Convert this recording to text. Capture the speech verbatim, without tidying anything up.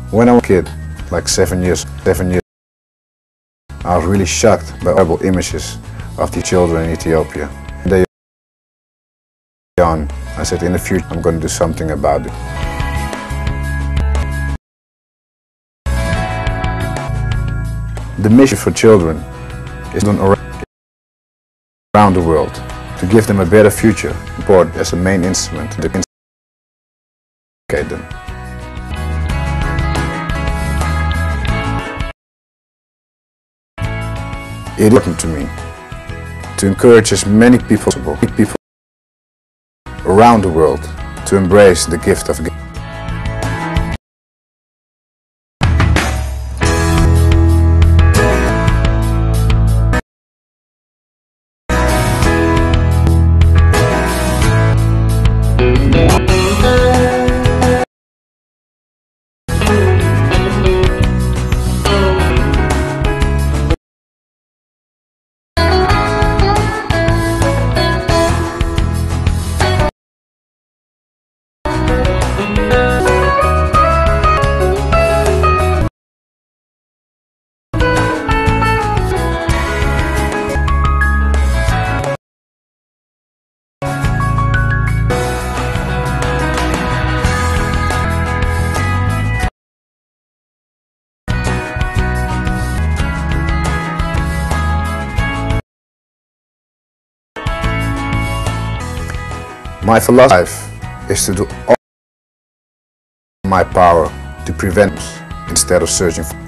When I was a kid, like seven years, seven years, I was really shocked by horrible images of the children in Ethiopia. They on, I said, in the future, I'm going to do something about it. The mission for children is done around the world to give them a better future, sport as a main instrument to educate them. It is important to me to encourage as many people possible, people around the world to embrace the gift of giving. My philosophy is to do all in my power to prevent instead of searching for